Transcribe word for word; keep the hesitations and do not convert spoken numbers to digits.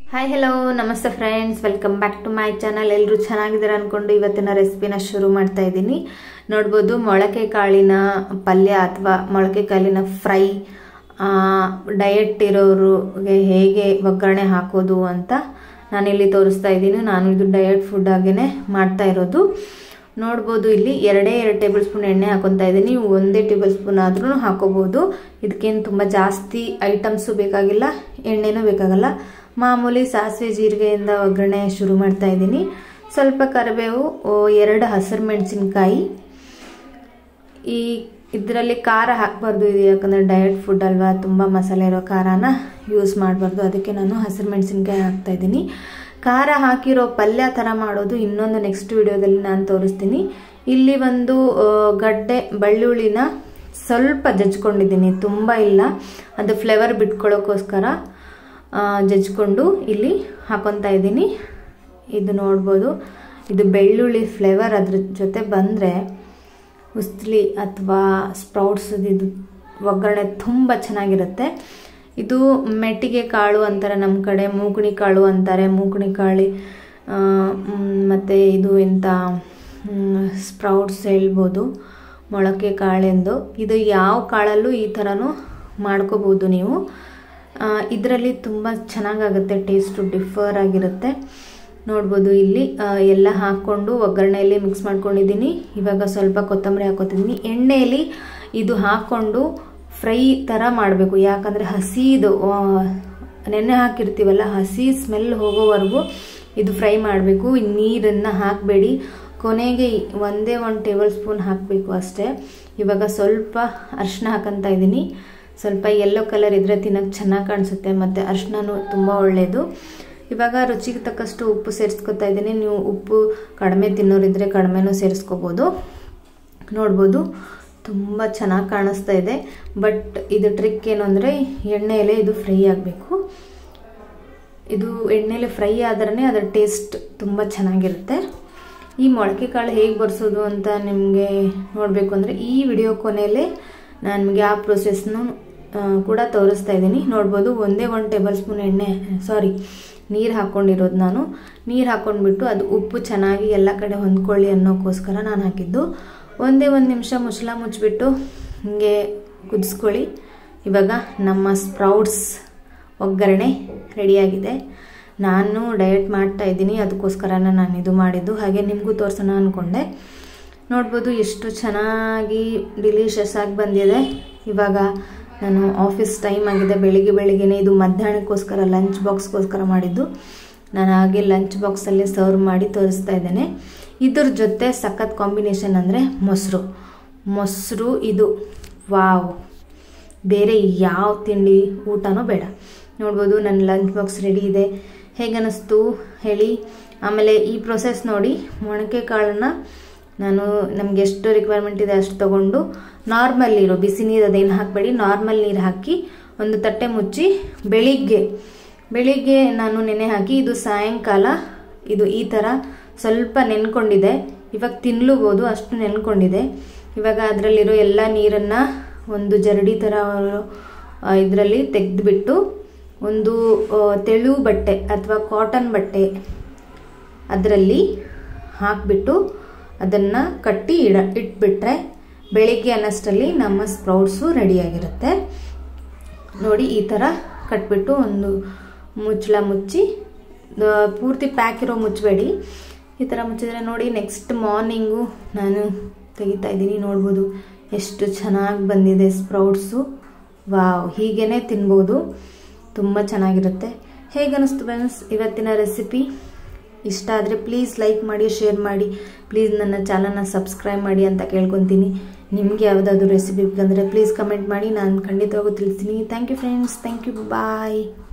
Hi hello ನಮಸ್ತೆ friends, welcome back to my channel. ಎಲ್ಲರೂ ಚೆನ್ನಾಗಿದ್ದಾರೆ ಅನ್ಕೊಂಡು ಇವತ್ತಿನ ರೆಸಿಪಿನ ಶುರು ಮಾಡ್ತಾ ಇದ್ದೀನಿ. ನೋಡ್ಬೋದು ಮೊಳಕೆ ಕಾಳಿನ ಪಲ್ಯ ಅಥವಾ ಮೊಳಕೆ ಕಾಳಿನ ಫ್ರೈ ಡಯಟ್ ಇರೋರಿಗೆ ಹೇಗೆ ಒಗ್ಗರಣೆ ಹಾಕೋದು ಅಂತ ನಾನಿಲ್ಲಿ ತೋರಿಸ್ತಾ ಇದ್ದೀನಿ. ನಾನು ಇದು ಡಯಟ್ ಫುಡ್ ಆಗೇನೆ ಮಾಡ್ತಾ ಇರೋದು. ನೋಡ್ಬೋದು ಇಲ್ಲಿ ಎರಡೇ ಎರಡು ಟೇಬಲ್ ಸ್ಪೂನ್ ಎಣ್ಣೆ ಹಾಕೊತಾ ಇದ್ದೀನಿ. ನೀವು ಒಂದೇ ಟೇಬಲ್ ಸ್ಪೂನ್ ಆದ್ರೂ ಹಾಕೋಬಹುದು. ಇದಕ್ಕೇನು ತುಂಬ ಜಾಸ್ತಿ ಐಟಮ್ಸು ಬೇಕಾಗಿಲ್ಲ, ಎಣ್ಣೆನೂ ಬೇಕಾಗಲ್ಲ. ಮಾಮೂಲಿ ಸಾಸಿವೆ ಜೀರಿಗೆಯಿಂದ ಒಗ್ಗರಣೆ ಶುರು ಮಾಡ್ತಾ ಇದ್ದೀನಿ. ಸ್ವಲ್ಪ ಕರಿಬೇವು, ಎರಡು ಹಸಿರು ಮೆಣಸಿನ್ಕಾಯಿ. ಈ ಇದರಲ್ಲಿ ಖಾರ ಹಾಕಬಾರ್ದು, ಇದು ಯಾಕಂದರೆ ಡಯಟ್ ಫುಡ್ ಅಲ್ವಾ, ತುಂಬ ಮಸಾಲೆ ಇರೋ ಖಾರನ ಯೂಸ್ ಮಾಡಬಾರ್ದು. ಅದಕ್ಕೆ ನಾನು ಹಸಿರು ಮೆಣಸಿನ್ಕಾಯಿ ಹಾಕ್ತಾ ಇದ್ದೀನಿ. ಖಾರ ಹಾಕಿರೋ ಪಲ್ಯ ಥರ ಮಾಡೋದು ಇನ್ನೊಂದು ನೆಕ್ಸ್ಟ್ ವಿಡಿಯೋದಲ್ಲಿ ನಾನು ತೋರಿಸ್ತೀನಿ. ಇಲ್ಲಿ ಒಂದು ಗಡ್ಡೆ ಬೆಳ್ಳುಳ್ಳಿನ ಸ್ವಲ್ಪ ಜಜ್ಕೊಂಡಿದ್ದೀನಿ, ತುಂಬ ಇಲ್ಲ, ಅದು ಫ್ಲೇವರ್ ಬಿಟ್ಕೊಳ್ಳೋಕ್ಕೋಸ್ಕರ ಜಜ್ಕೊಂಡು ಇಲ್ಲಿ ಹಾಕೊತಾ ಇದ್ದೀನಿ. ಇದು ನೋಡ್ಬೋದು, ಇದು ಬೆಳ್ಳುಳ್ಳಿ ಫ್ಲೇವರ್ ಅದ್ರ ಜೊತೆ ಬಂದರೆ ಉಸ್ಲಿ ಅಥವಾ ಸ್ಪ್ರೌಟ್ಸ್ ಇದು ಒಗ್ಗರಣೆ ತುಂಬ ಚೆನ್ನಾಗಿರುತ್ತೆ. ಇದು ಮೆಟ್ಟಿಗೆ ಕಾಳು ಅಂತಾರೆ ನಮ್ಮ ಕಡೆ, ಮೂಗಣಿ ಕಾಳು ಅಂತಾರೆ, ಮೂಗಣಿ ಕಾಳಿ ಮತ್ತು ಇದು ಎಂಥ ಸ್ಪ್ರೌಟ್ಸ್ ಹೇಳ್ಬೋದು, ಮೊಳಕೆ ಕಾಳೆಂದು. ಇದು ಯಾವ ಕಾಳಲ್ಲೂ ಈ ಥರನೂ ಮಾಡ್ಕೋಬೋದು ನೀವು. ಇದರಲ್ಲಿ ತುಂಬ ಚೆನ್ನಾಗಾಗುತ್ತೆ, ಟೇಸ್ಟು ಡಿಫರ್ ಆಗಿರುತ್ತೆ. ನೋಡ್ಬೋದು ಇಲ್ಲಿ ಎಲ್ಲ ಹಾಕ್ಕೊಂಡು ಒಗ್ಗರಣೆಯಲ್ಲಿ ಮಿಕ್ಸ್ ಮಾಡ್ಕೊಂಡಿದ್ದೀನಿ. ಇವಾಗ ಸ್ವಲ್ಪ ಕೊತ್ತಂಬರಿ ಹಾಕೋತಿದ್ದೀನಿ. ಎಣ್ಣೆಯಲ್ಲಿ ಇದು ಹಾಕ್ಕೊಂಡು ಫ್ರೈ ಥರ ಮಾಡಬೇಕು, ಯಾಕಂದರೆ ಹಸಿದು ನೆನೆ ಹಾಕಿರ್ತೀವಲ್ಲ, ಹಸಿ ಸ್ಮೆಲ್ ಹೋಗೋವರೆಗೂ ಇದು ಫ್ರೈ ಮಾಡಬೇಕು. ನೀರನ್ನು ಹಾಕಬೇಡಿ, ಕೊನೆಗೆ ಒಂದೇ ಒಂದು ಟೇಬಲ್ ಸ್ಪೂನ್ ಹಾಕಬೇಕು ಅಷ್ಟೇ. ಇವಾಗ ಸ್ವಲ್ಪ ಅರಿಶಿನ ಹಾಕಂತ ಇದ್ದೀನಿ. ಸ್ವಲ್ಪ ಯೆಲ್ಲೋ ಕಲರ್ ಇದ್ದರೆ ತಿನ್ನೋಕ್ಕೆ ಚೆನ್ನಾಗಿ ಕಾಣಿಸುತ್ತೆ, ಮತ್ತು ಅರಿಶಿನೂ ತುಂಬ ಒಳ್ಳೆಯದು. ಇವಾಗ ರುಚಿಗೆ ತಕ್ಕಷ್ಟು ಉಪ್ಪು ಸೇರಿಸ್ಕೊತಾ ಇದ್ದೀನಿ. ನೀವು ಉಪ್ಪು ಕಡಿಮೆ ತಿನ್ನೋರಿದ್ರೆ ಕಡಿಮೆನೂ ಸೇರಿಸ್ಕೋಬೋದು. ನೋಡ್ಬೋದು ತುಂಬ ಚೆನ್ನಾಗಿ ಕಾಣಿಸ್ತಾ ಇದೆ. ಬಟ್ ಇದು ಟ್ರಿಕ್ ಏನು ಅಂದರೆ ಎಣ್ಣೆಯಲ್ಲೇ ಇದು ಫ್ರೈ ಆಗಬೇಕು. ಇದು ಎಣ್ಣೆಲೆ ಫ್ರೈ ಆದ್ರೇ ಅದರ ಟೇಸ್ಟ್ ತುಂಬ ಚೆನ್ನಾಗಿರುತ್ತೆ. ಈ ಮೊಳಕೆ ಕಾಳು ಹೇಗೆ ಬರ್ಸೋದು ಅಂತ ನಿಮಗೆ ನೋಡಬೇಕು ಅಂದರೆ ಈ ವಿಡಿಯೋ ಕೊನೆಯಲ್ಲೇ ನಾನು ನಿಮಗೆ ಆ ಪ್ರೊಸೆಸ್ನು ಕೂಡ ತೋರಿಸ್ತಾ ಇದ್ದೀನಿ. ನೋಡ್ಬೋದು ಒಂದೇ ಒಂದು ಟೇಬಲ್ ಸ್ಪೂನ್ ಎಣ್ಣೆ ಸಾರಿ ನೀರು ಹಾಕ್ಕೊಂಡಿರೋದು ನಾನು. ನೀರು ಹಾಕ್ಕೊಂಡ್ಬಿಟ್ಟು ಅದು ಉಪ್ಪು ಚೆನ್ನಾಗಿ ಎಲ್ಲ ಕಡೆ ಹೊಂದ್ಕೊಳ್ಳಿ ಅನ್ನೋಕ್ಕೋಸ್ಕರ ನಾನು ಹಾಕಿದ್ದು. ಒಂದೇ ಒಂದು ನಿಮಿಷ ಮುಚ್ಚಳ ಮುಚ್ಚಿಬಿಟ್ಟು ಹೀಗೆ ಕುದಿಸ್ಕೊಳ್ಳಿ. ಇವಾಗ ನಮ್ಮ ಸ್ಪ್ರೌಟ್ಸ್ ಒಗ್ಗರಣೆ ರೆಡಿಯಾಗಿದೆ. ನಾನು ಡಯಟ್ ಮಾಡ್ತಾ ಇದ್ದೀನಿ, ಅದಕ್ಕೋಸ್ಕರನೇ ನಾನು ಇದು ಮಾಡಿದ್ದು. ಹಾಗೆ ನಿಮಗೂ ತೋರಿಸೋಣ ಅಂದ್ಕೊಂಡೆ. ನೋಡ್ಬೋದು ಎಷ್ಟು ಚೆನ್ನಾಗಿ ಡಿಲಿಷಿಯಸ್ ಆಗಿ ಬಂದಿದೆ. ಇವಾಗ ನಾನು ಆಫೀಸ್ ಟೈಮ್ ಆಗಿದೆ, ಬೆಳಿಗ್ಗೆ ಬೆಳಿಗ್ಗೆನೇ. ಇದು ಮಧ್ಯಾಹ್ನಕ್ಕೋಸ್ಕರ ಲಂಚ್ ಬಾಕ್ಸ್ಗೋಸ್ಕರ ಮಾಡಿದ್ದು. ನಾನು ಹಾಗೆ ಲಂಚ್ ಬಾಕ್ಸಲ್ಲಿ ಸರ್ವ್ ಮಾಡಿ ತೋರಿಸ್ತಾ ಇದ್ದೇನೆ. ಇದ್ರ ಜೊತೆ ಸಖತ್ ಕಾಂಬಿನೇಷನ್ ಅಂದರೆ ಮೊಸರು ಮೊಸರು ಇದು ವಾವ್, ಬೇರೆ ಯಾವ ತಿಂಡಿ ಊಟನೂ ಬೇಡ. ನೋಡ್ಬೋದು ನನ್ನ ಲಂಚ್ ಬಾಕ್ಸ್ ರೆಡಿ ಇದೆ. ಹೇಗೆ ಅನ್ನಿಸ್ತು ಹೇಳಿ. ಆಮೇಲೆ ಈ ಪ್ರೊಸೆಸ್ ನೋಡಿ, ಮೊಳಕೆ ಕಾಳನ್ನ ನಾನು ನಮ್ಗೆ ಎಷ್ಟು ರಿಕ್ವೈರ್ಮೆಂಟ್ ಇದೆ ಅಷ್ಟು ತೊಗೊಂಡು ನಾರ್ಮಲ್ ನೀರು, ಬಿಸಿ ನೀರು ಅದೇನು ಹಾಕಬೇಡಿ, ನಾರ್ಮಲ್ ನೀರು ಹಾಕಿ ಒಂದು ತಟ್ಟೆ ಮುಚ್ಚಿ ಬೆಳಿಗ್ಗೆ ಬೆಳಿಗ್ಗೆ ನಾನು ನೆನೆ ಹಾಕಿ ಇದು ಸಾಯಂಕಾಲ ಇದು ಈ ಥರ ಸ್ವಲ್ಪ ನೆನ್ಕೊಂಡಿದೆ. ಇವಾಗ ತಿನ್ಲೂಬೋದು, ಅಷ್ಟು ನೆನ್ಕೊಂಡಿದೆ. ಇವಾಗ ಅದರಲ್ಲಿರೋ ಎಲ್ಲ ನೀರನ್ನು ಒಂದು ಜರಡಿ ಥರ ಇದರಲ್ಲಿ ತೆಗೆದುಬಿಟ್ಟು ಒಂದು ತೆಳು ಬಟ್ಟೆ ಅಥವಾ ಕಾಟನ್ ಬಟ್ಟೆ ಅದರಲ್ಲಿ ಹಾಕಿಬಿಟ್ಟು ಅದನ್ನು ಕಟ್ಟಿ ಇಡ ಇಟ್ಬಿಟ್ರೆ ಬೆಳಿಗ್ಗೆ ಅನ್ನಷ್ಟರಲ್ಲಿ ನಮ್ಮ ಸ್ಪ್ರೌಟ್ಸು ರೆಡಿಯಾಗಿರುತ್ತೆ. ನೋಡಿ ಈ ಥರ ಕಟ್ಬಿಟ್ಟು ಒಂದು ಮುಚ್ಚಳ ಮುಚ್ಚಿ, ಪೂರ್ತಿ ಪ್ಯಾಕ್ ಇರೋ ಮುಚ್ಚಬೇಡಿ, ಈ ಥರ ಮುಚ್ಚಿದ್ರೆ ನೋಡಿ ನೆಕ್ಸ್ಟ್ ಮಾರ್ನಿಂಗು ನಾನು ತೆಗಿತಾ ಇದ್ದೀನಿ. ನೋಡ್ಬೋದು ಎಷ್ಟು ಚೆನ್ನಾಗಿ ಬಂದಿದೆ ಸ್ಪ್ರೌಟ್ಸು. ವಾವ್, ಹೀಗೇ ತಿನ್ಬೋದು, ತುಂಬ ಚೆನ್ನಾಗಿರುತ್ತೆ. ಹೇಗನ್ನಿಸ್ತು ಫ್ರೆಂಡ್ಸ್ ಇವತ್ತಿನ ರೆಸಿಪಿ? ಇಷ್ಟ ಆದರೆ ಪ್ಲೀಸ್ ಲೈಕ್ ಮಾಡಿ, ಶೇರ್ ಮಾಡಿ, ಪ್ಲೀಸ್ ನನ್ನ ಚಾನಲ್ನ ಸಬ್ಸ್ಕ್ರೈಬ್ ಮಾಡಿ ಅಂತ ಕೇಳ್ಕೊತೀನಿ. ನಿಮಗೆ ಯಾವುದಾದ್ರೂ ರೆಸಿಪಿ ಬೇಕಂದರೆ ಪ್ಲೀಸ್ ಕಮೆಂಟ್ ಮಾಡಿ, ನಾನು ಖಂಡಿತವಾಗೂ ತಿಳಿಸ್ತೀನಿ. Thank you friends, thank you, bye.